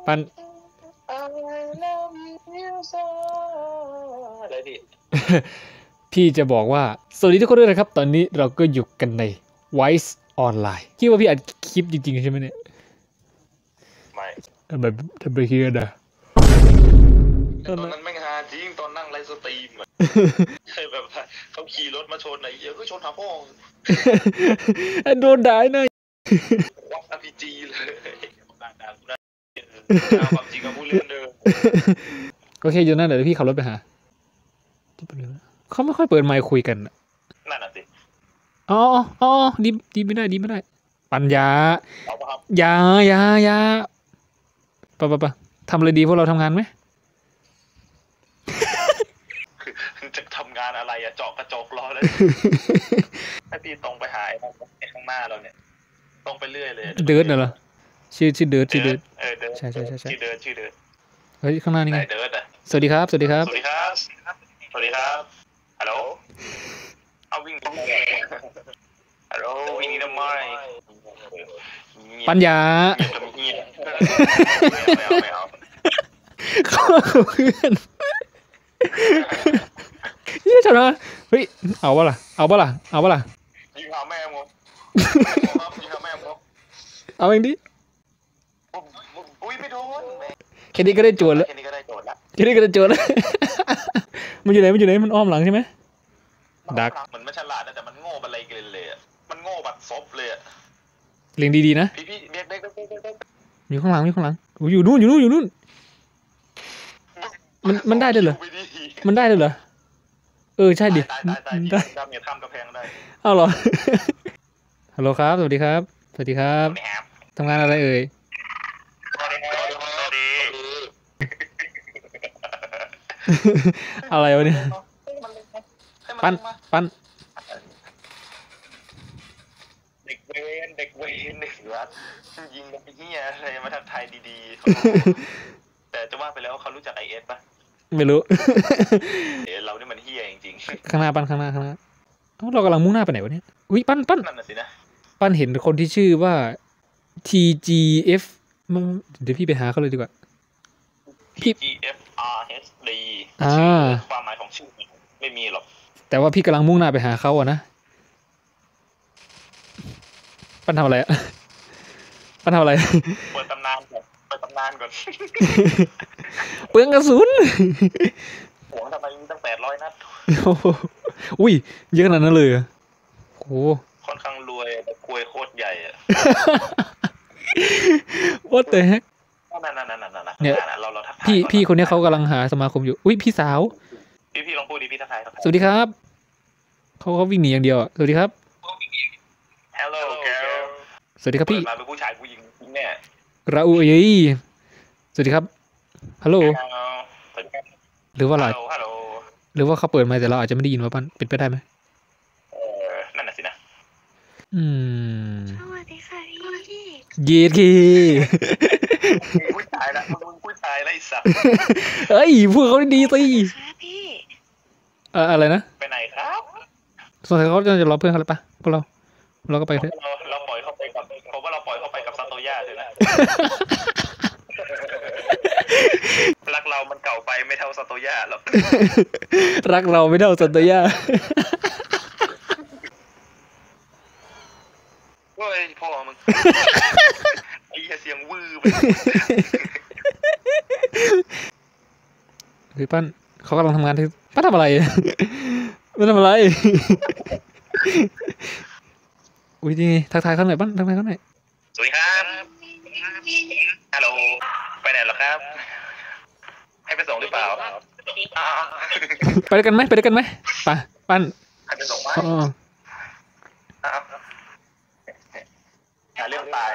ปันอะไรพี่พี่จะบอกว่าสวัสดีทุกคนด้วยนะครับตอนนี้เราก็อยู่กันใน Wise ออนไลน์คิดว่าพี่อัดคลิปจริงๆใช่ไหมเนี่ยไม่ทำไมคิดกันนะตอนนั้นไม่งาจริงตอนนั่งไลฟ์สตรีมเคยแบบเขาขี่รถมาชนไหนเยอะก็ชนหาพ่อโดนด่าหน่อยวัด RPG เลยด่ากูได้ความจริงกับผู้เล่นเดิมโอเคอยู่นั่นเดี๋ยวพี่ขับรถไปหาเขาไม่ค่อยเปิดไมค์คุยกันนั่นน่ะสิอ๋อดีไม่ได้ปัญญายาปะทำอะไรดีพวกเราทำงานไหมจะทำงานอะไรอะเจาะกระจกรอเลยให้พี่ตรงไปหาข้างหน้าเราเนี่ยตรงไปเรื่อยเลยเดิร์ดเหรอชื่อเดิร์ดใช่ชื่อเดิร์ดเฮ้ยข้างหน้านี่ไงเดิร์ดอะสวัสดีครับฮัลโหลเอาวิ่งฮัลโหลวิ่งนี่ทำไมปัญญาไม่เอาเข้าเพื่อนยี่ชนะเฮ้ยเอาปะล่ะยิงหาแม่มึงเอาเองดิอุ้ยไม่โดนแค่นี้ก็ได้โจทย์แล้วมันอยู่ไหนมันอ้อมหลังใช่ไหมดักมันไม่ฉลาดแต่มันโง่อะไรกันเลยมันโง่แบบซบเลยเล็งดีๆนะพี่เด็กอยู่ข้างหลังอยู่นู่นมันได้ด้วยเหรอใช่ดิได้เมียข้ามกระแพงได้เอาเหรอฮัลโหลครับสวัสดีครับทำงานอะไรเอ่ยอะไรวะเนี่ยปั้นเด็กเวนรัดยิงแบบเฮียอะไรมาทักทายดีๆแต่จะว่าไปแล้วเขารู้จัก IS ป่ะไม่รู้เรานี่มันเฮียจริงๆข้างหน้าเรากำลังมุ่งหน้าไปไหนวะเนี่ยอุ้ยปั้นนั่นน่ะสินะปั้นเห็นคนที่ชื่อว่า TGF เดี๋ยวพี่ไปหาเขาเลยดีกว่า TGFRHD ความหมายของชื่อไม่มีหรอกแต่ว่าพี่กำลังมุ่งหน้าไปหาเขาอะนะปั้นทำอะไรเปิดตำนานก่อนเปลืองกระสุนหัวทำไมมีตั้ง800 นัดอุ้ยเยอะขนาดนั้นเลยโอ้ค่อนข้างรวยแต่กลวยโคตรใหญ่อะ What the heck เนี่ยพี่คนนี้เขากำลังหาสมาคมอยู่อุ้ยพี่สาวพี่ลองพูดดิพี่ทักทายสวัสดีครับเขาวิ่งหนีอย่างเดียวสวัสดีครับ Hello girl สวัสดีครับพี่มาเป็นผู้ชายผู้หญิงแน่ราอูสวัสดีครับฮัลโหลหรือว่าอะไรหรือว่าเขาเปิดมาแต่เราอาจจะไม่ได้ยินว่าปั้นเป็นไปได้ไหมนั่นน่ะสินะสวัสดีค่ะพี่เย็ดคีผู้ชายละผู้ชายละไอ้สัสเฮ้ยพวกเขาดีสิอะไรนะไปไหนครับสงสัยเขาจะรอเพื่อนเขาเลยปะพวกเราก็ไปเถอะเราปล่อยเข้าไปกับผมว่าเราปล่อยเข้าไปกับซาโตย่าเลยนะรักเรามันเก่าไปไม่เท่าซาโตย่าหรอกรักเราไม่เท่าซาโตย่าเฮ้ยพ่อมึงไอ้เสียงวื้อไปคือปั้นเขากำลังทำงานที่ปั้นทำอะไรมันทำอะไรอุ้ยนี่ทักทายเขาหน่อยปั้นทักทายเขาหน่อยสวัสดีครับฮัลโหลไปไหนหรอครับให้ไปส่งหรือเปล่าไปด้วยกันไหมไปปั้นให้ไปส่งไหมหาเรื่องตาย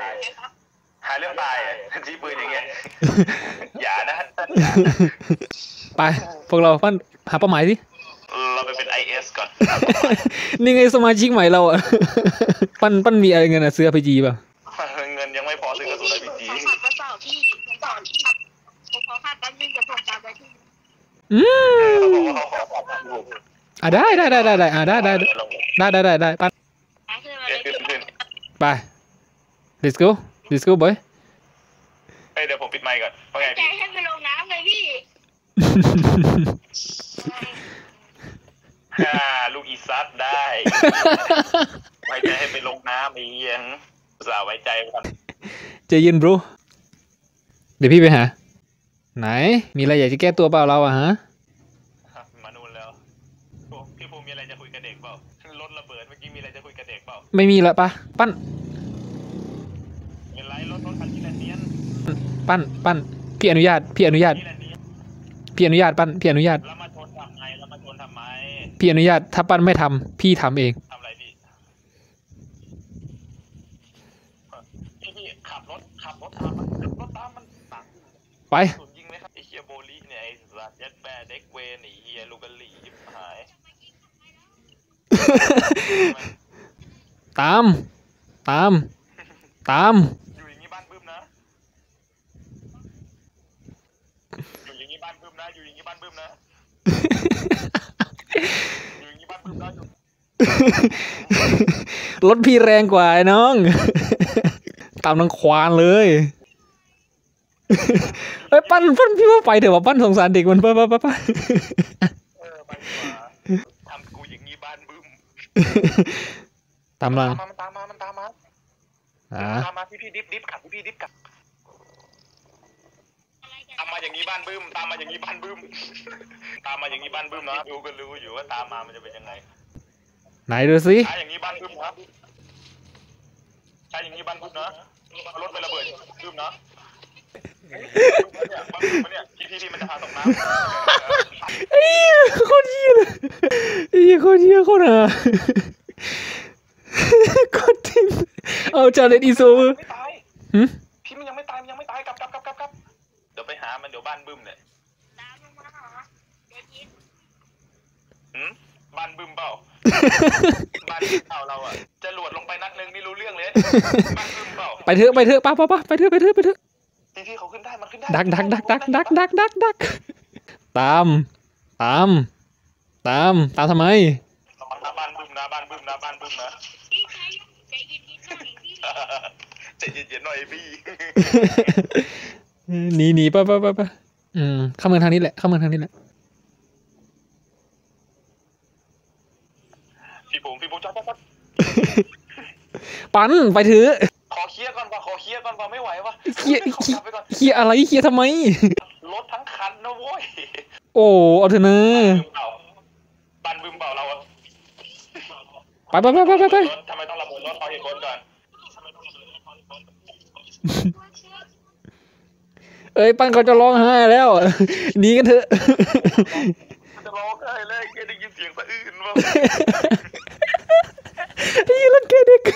ชี้ปืนอย่างเงี้ยอย่านะไปพวกเราปั้นหาเป้าหมายสิเราไปเป็น IS ก่อนนี่ไงสมาชิกใหม่เราอะปั้นมีอะไรเงินซื้อ RPG ป่ะเงินยังไม่พอซื้อกระสุน RPG ได้ปั้นไป let's go boy เดี๋ยวผมปิดไมค์ก่อนว่าไงใจพี่ให้ไปลงน้ำเลยพี่ลูกอีซัดได้ ไว้ใจให้ไปลงน้ำไอ้เหี้ยอุตส่าห์ไว้ใจกันใจเย็นบรูเดี๋ยวพี่ไปหา ไหน มีอะไรอยากจะแก้ตัวเปล่าเราอะฮะมานู่นแล้วพี่ภูมิมีอะไรจะคุยกับเด็กเปล่ารถระเบิดเมื่อกี้มีอะไรจะคุยกับเด็กเปล่าไม่มีละปะปั้นเป็นไรรถคันที่แลนเนียนปั้นพี่อนุญาตพี่อนุญาตที่แลนเนียนพี่อนุญาตปั้นพี่อนุญาตแล้วมาชนทำไมพี่อนุญาตถ้าปั้นไม่ทำพี่ทำเองทำอะไรพี่พี่ขับรถตามมันตังไปสุดยิงไหมครับไอ้เฮียโบลี่เนี่ยไอ้สัตว์ยัดแบเด็กเวนไอ้เฮียลูกกะหลี่ยิบหายตามอยู่อย่างนี้บ้านบึ้มนะอยู่อย่างนี้บ้านบึ้มนะอยู่อย่างนี้บ้านบึ้มนะอยู่อย่างนี้บ้านบึ้มนะรถพี่แรงกว่าไอ้น้อง ตามนังควานเลยเอ้ยปั้นพี่ว่าไปเถอะว่าปั้นสงสารเด็กมันไปไปดีกว่าทำกูอย่างนี้บ้านบึ้มตามมามันตามมาตามมาพี่ดิฟกลับพี่ดิฟกลับตามมาอย่างนี้บ้านบึ้มตามมาอย่างนี้บ้านบึ้มตามมาอย่างนี้บ้านบึ้มนะดูก็รู้อยู่ว่าตามมามันจะเป็นยังไงไหนดูสิใช้อย่างนี้บ้านบึ้มนะใช้อย่างนี้บ้านบึ้มนะรถไประเบิดบึ้มนะบ้านบึ้มเนี่ยพี่มันจะพาตกน้ำไอ้เหี้ยโคตรเหี้ยเลยไอ้เหี้ยโคตรเหี้ยโคตรห่าโคตรทิ้งเอาจาเลนอีโซไม่ตายหึพี่มันยังไม่ตายกลับเดี๋ยวไปหามันเดี๋ยวบ้านบึ้มเนี่ยตามลงมาหาเด็กยินบ้านบึ้มเปล่า บ้านบึ้มเปล่าเราอ่ะจะหลวดลงไปนัดนึงนี่รู้เรื่องเลยบ้านบึ้มเปล่าไปเถอะป้าไปเถอะที่เขาขึ้นได้มันขึ้นได้ดักตามทำไมบ้านบึ้มนะพี่ใจเย็นๆหน่อยพี่ใจเย็นๆหน่อยพี่หนีไปเข้าเมืองทางนี้แหละพี่ผมจอดปั้นไปเถอะขอเคลียร์ก่อนว่ะไม่ไหวว่ะเคลียร์อะไรเคลียร์ทำไมรถทั้งคันนะโว้ยโอ้เอาเถอะนะบ้านบึ้มเปล่าเราไปทำไมต้องระเบิดรถเอาเหตุผลก่อนเอ้ยปั้นเขาจะร้องไห้แล้วหนีกันเถอะจะร้องไห้เลยแกได้ยินเสียงสะอื้นว่ะไอ้ยี่รังแกเด็ก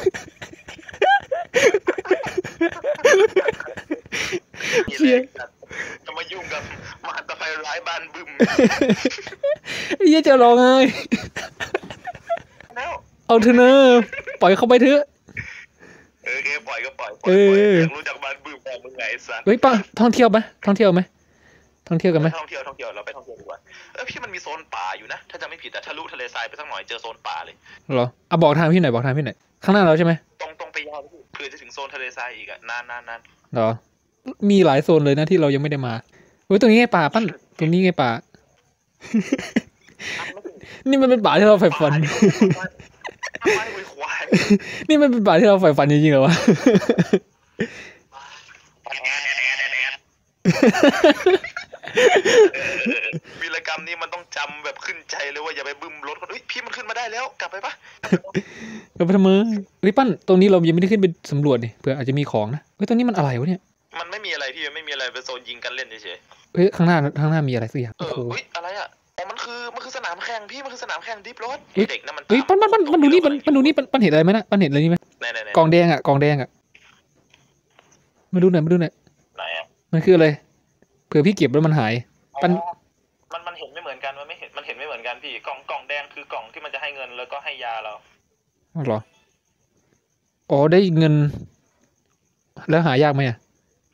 เชี่ยจะมายุ่งกับมหันตภัยร้ายบ้านบึ้มไอ้ยี่จะร้องไห้แล้วเอาเถอะนะปล่อยเขาไปเถอะแกปล่อยก็ปล่อยเอออยากรู้จักบ้านบึ้มแต่มึงไงสัสเฮ้ยป้าท่องเที่ยวกันไหมท่องเที่ยวกันไหมท่องเที่ยวเราไปท่องเที่ยวดีกว่าพี่มันมีโซนป่าอยู่นะถ้าจำไม่ผิดแต่ทะลุทะเลทรายไปสักหน่อยเจอโซนป่าเลยเหรอเอาบอกทางพี่หน่อยข้างหน้าเราใช่ไหมตรงไปยาวเพื่อจะถึงโซนทะเลทรายอีกอะนานเหรอมีหลายโซนเลยนะที่เรายังไม่ได้มาเฮ้ยตรงนี้ไงป่าปั้นตรงนี้ไงป่า นี่มันเป็นป่าที่เราใฝ่ฝันไม่คุยควายนี่มันเป็นป่าที่เราใฝ่ฝันจริงๆเหรอวะวีรกรรมนี้มันต้องจำแบบขึ้นใจเลยว่าอย่าไปบึ้มรถคนเฮ้ยพี่มันขึ้นมาได้แล้วกลับไปปะเราไปทำไมเฮ้ยปั้นตรงนี้เรายังไม่ได้ขึ้นไปสำรวจดิเผื่ออาจจะมีของนะเฮ้ยตรงนี้มันอะไรวะเนี่ยมันไม่มีอะไรพี่ไม่มีอะไรเป็นโซนยิงกันเล่นเฉยเฮ้ยข้างหน้ามีอะไรสักอย่างๆโอ้โหเฮ้ยอะไรอ่ะอ๋อมันคือสนามแข่งพี่มันคือสนามแข่งดิฟรถเฮ้ยเด็กนะมันเฮ้ยปั้นดูนี่ปั้นเห็นอะไรไหมนะปั้นเห็นอะไรนี่ไหมไหนกองแดงอ่ะมาดูหน่อยไหนอ่ะมันคืออะไรเผื่อพี่เก็บแล้วมันหาย ปั้นมันเห็นไม่เหมือนกันมันเห็นไม่เหมือนกันพี่กล่องแดงคือกล่องที่มันจะให้เงินแล้วก็ให้ยาเราเหรออ๋อได้เงิน แล้วหายากไหมอ่ะ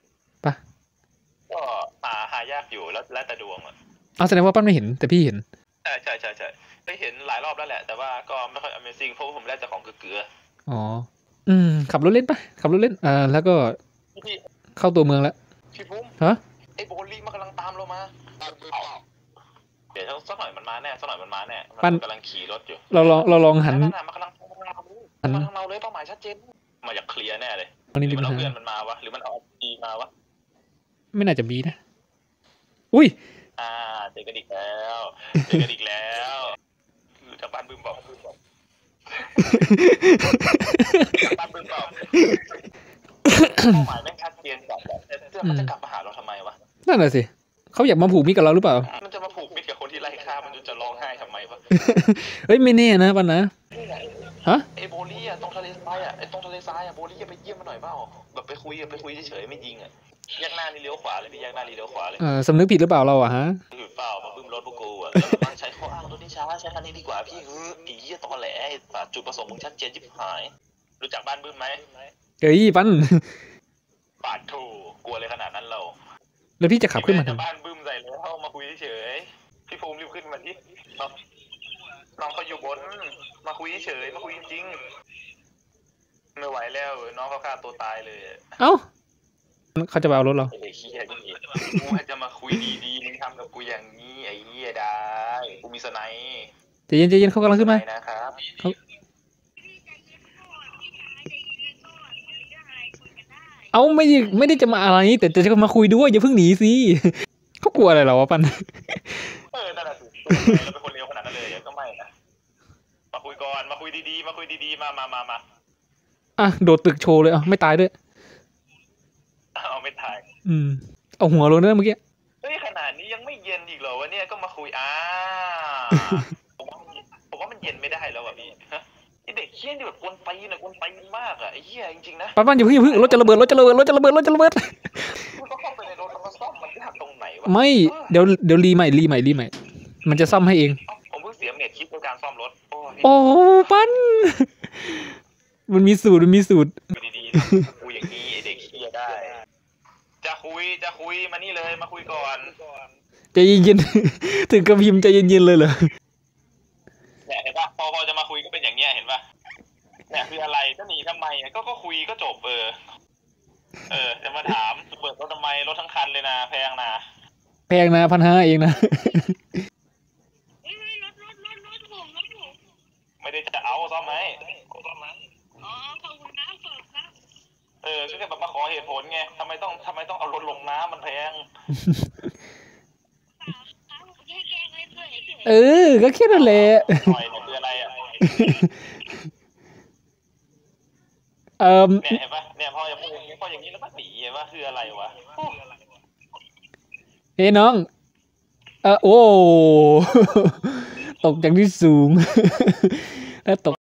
ก็หายากอยู่แล้วแต่ดวงอ่ะเอาแสดงว่าปั้นไม่เห็นแต่พี่เห็นใช่ได้เห็นหลายรอบแล้วแหละแต่ว่าก็ไม่ค่อย Amazing เพราะว่าผมแลกแต่ของเกลืออ๋อขับรถเล่นแล้วก็พี่เข้าตัวเมืองแล้วพพี่ปุ้มฮะไอ้โบลี่มันกำลังตามเรามาเดี๋ยวสักหน่อยมันมาแน่สักหน่อยมันมาแน่ปั้นกำลังขี่รถอยู่เราลองหันนั่นมันกำลังมาทางเราเลยเป้าหมายชัดเจนมาอยากเคลียร์แน่เลยวันนี้หรืมีอมันปัญเอาหาเพื่อนมันมาวะหรือมันเอาดีมาวะไม่น่าจะบีนะอุ้ยเจอกันอีกแล้วเจอกันอีกแล้วรู้จักบ้านบึ้มบอกบ้านบึ้มบอกเป้าหมายแม่งชัดเจนแบบแต่มันจะกลับมาหาเราทำไมวะนั่นแหละสิเขาอยากมาผูกมิตรกับเราหรือเปล่ามันจะมาผูกมิตรกับคนที่ไล่ฆ่ามันจนจะร้องไห้ทำไมวะเฮ้ยไม่แน่นะปันนะฮะไอ้โบลี่อะตรงทะเลทรายอะไอ้ตรงทะเลทรายอะโบลี่จะไปเยี่ยมมันหน่อยเปล่าแบบไปคุยเฉยๆไม่ยิงอะแยกหน้านี่เลี้ยวขวาเลยพี่แยกหน้านี่เลี้ยวขวาเลยสำนึกผิดหรือเปล่าเราอะฮะหรือเปล่ามาบึ้มรถพวกกูอะแล้วใช้ข้ออ้างรถที่ช้าใช้คันนี้ดีกว่าพี่ไอ้เหี้ยตอแหลจุดประสงค์มึงชัดเจนจิบหายรู้จักบ้านบึ้มไหมเฮ้ยปันปาดถูกลัวเลยขนาดนั้นเราแล้วพี่จะขับขึ้นมาจะทำไมบ้านบึ้มใส่เลยเข้ามาคุยเฉยพี่ภูมิรีบขึ้นมาที่น้องเขาอยู่บนมาคุยเฉยมาคุยจริงไม่ไหวแล้วน้องเขาฆ่าตัวตายเลยเอ้าเขาจะไปเอารถเราไอ้เหี้ยนี่กูจะมาคุยดีๆมึงทำกับกูอย่างนี้ไอ้เหี้ยได้กูมีสไนป์ใจเย็นเขากำลังขึ้นมานะครับเอาไม่ได้จะมาอะไรแต่จะมาคุยด้วยอย่าเพิ่งหนีสิเขากลัวอะไรเราวะปันนั่นแหละสิเราเป็นคนเลวขนาดนั้นเลยก็ไม่นะมาคุยก่อนมาคุยดีๆมาคุยดีๆมาอ่ะโดดตึกโชว์เลยอ่ะไม่ตายด้วยเอาไม่ถ่ายเอาหัวลงด้วยเมื่อกี้เฮ้ยขนาดนี้ยังไม่เย็นอีกเหรอวะเนี่ยก็มาคุยผมว่ามันเย็นไม่ได้แล้วอ่ะพี่ไอเด็กเหี้ยนี่แบบกวนตีนมากอ่ะไอ้เหี้ยจริงๆนะปันอย่าเพิ่งรถจะระเบิดมันก็เข้าไปในรถแล้วมาซ่อมมันยากตรงไหนวะไม่เดี๋ยวรีใหม่มันจะซ่อมให้เองผมเพิ่งเสียเม็ดคิดในการซ่อมรถโอ้ปันมันมีสูตรดีๆคุยอย่างนี้ไอเด็กเหี้ยได้จะคุยมานี่เลยมาคุยก่อนใจเย็นๆถึงกระพิมพ์ใจเย็นๆเลยเหรอเนี่ยเห็นปะพอจะมาคุยก็เป็นอย่างเงี้ยเห็นปะเนี่ยคืออะไรก็หนีทำไมก็คุยก็จบจะมาถามเปิดรถทำไมรถทั้งคันเลยนะแพงนะ 1,500เองนะไม่ได้จะเอาซ่อมไหมอ๋อขอบคุณนะขอบคุณนะก็แค่แบบมาขอเหตุผลไงทำไมต้องเอารถลงน้ำมันแพงก็แค่นั้นแหละหน่อยเนี่ยคืออะไรอ่ะเนี่ยเห็นปะเนี่ยพออย่างนี้แล้วมันหนีเห็นปะคืออะไรวะเฮ้น้องโอ้ ตกจากที่สูงแล้วตก